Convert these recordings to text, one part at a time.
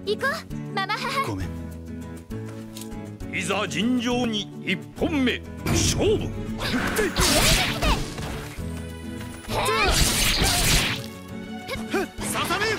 行こうママ母。 ごめん。 いざ尋常に1本目勝負。 ささめ。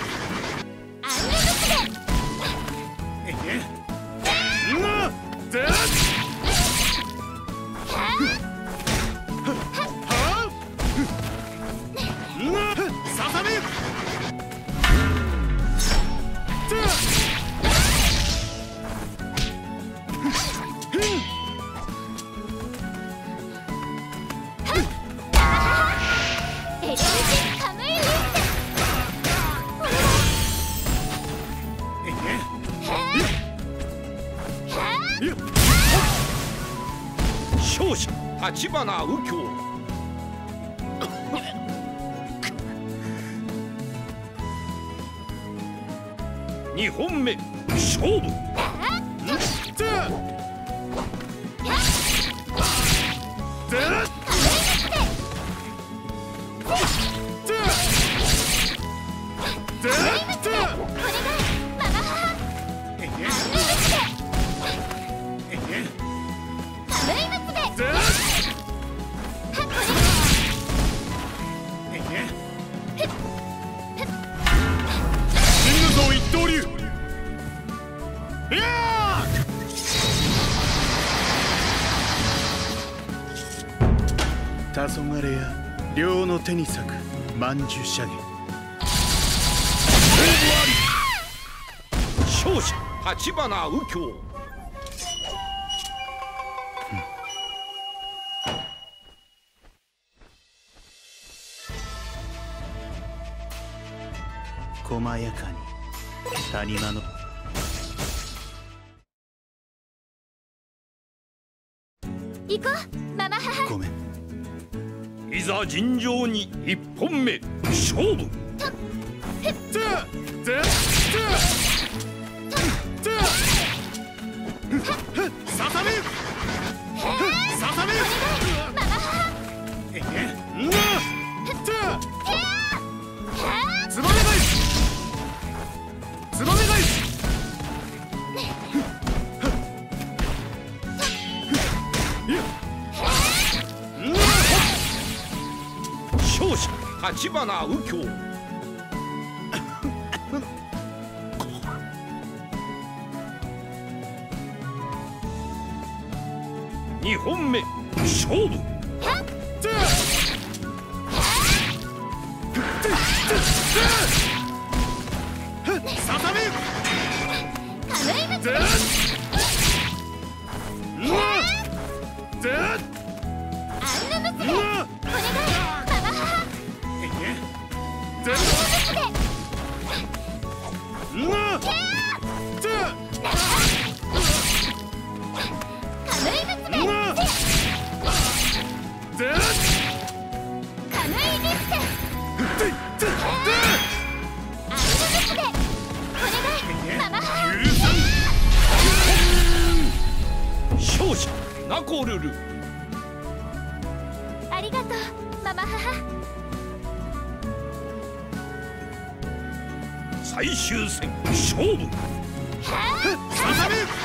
勝者立花右京。2本目勝負。 黄昏や両の手に咲く曼珠射撃。 勝者立花右京。 細やかに谷間の行こうママ母。 ごめん。 いざ尋常に1本目勝負。 ささめ。ささめ。つばめ返し。つばめ返し。 勝者立花右京。2本目勝負。 ささめ。 勝者ナコルル。 ありがとうママ母。 最終戦勝負。 ささめ。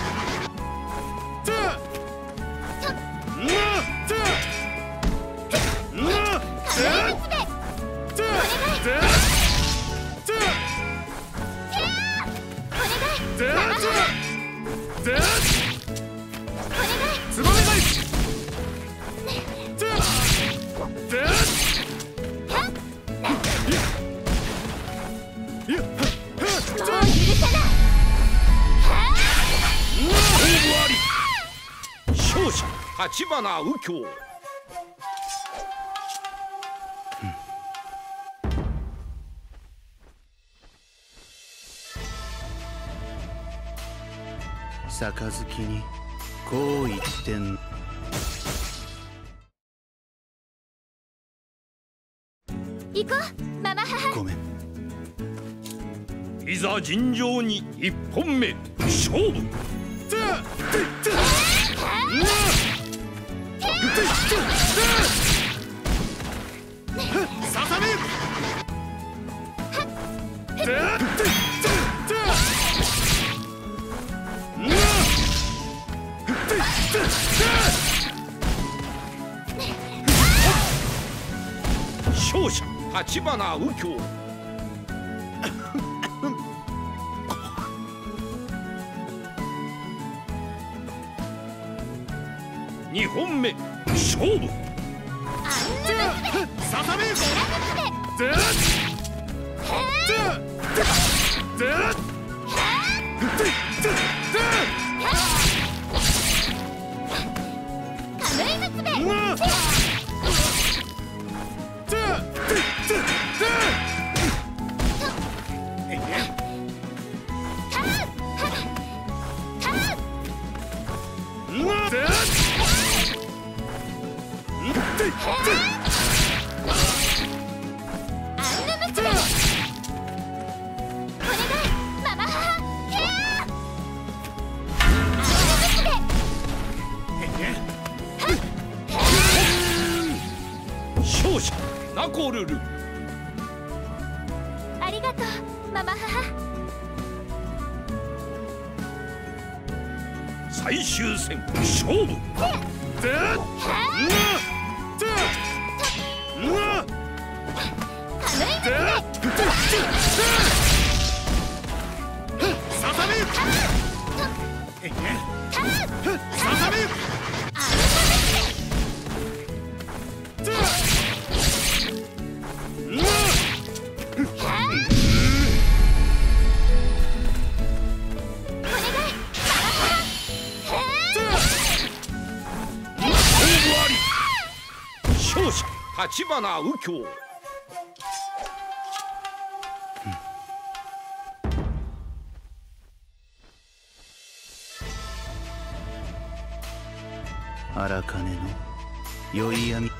つばめ返し。 勝者立花右京。 杯にこう言ってん。 行こうママ母。 ごめん。 いざ尋常に1本目勝負。 ささめ。 立花右京。2本目勝負。 ささめ勝者ナコルル。 ありがとうママ母。 最終戦勝負。勝者立花右京。 荒金の酔い闇。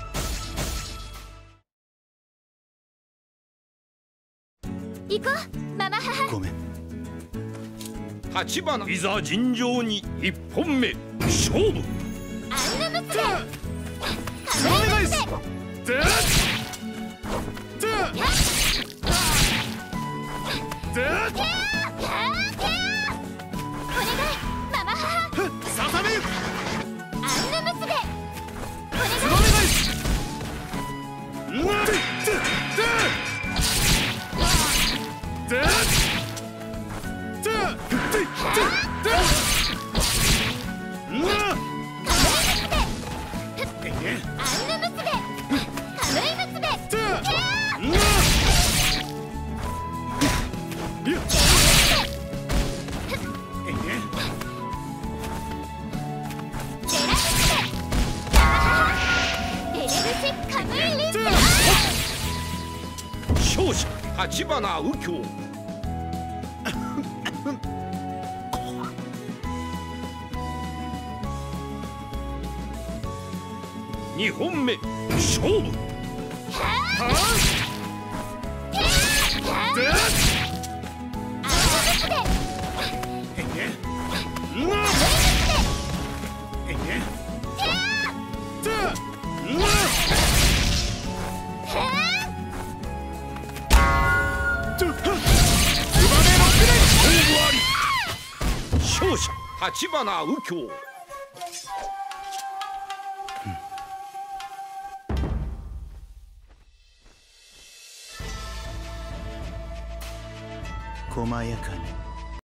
行こうママ母。 ごめん。 立花いざ尋常に1本目勝負。 アンヌ娘。 お願いし勝者立花右京。2本目勝負。勝者立花右京。 細やかに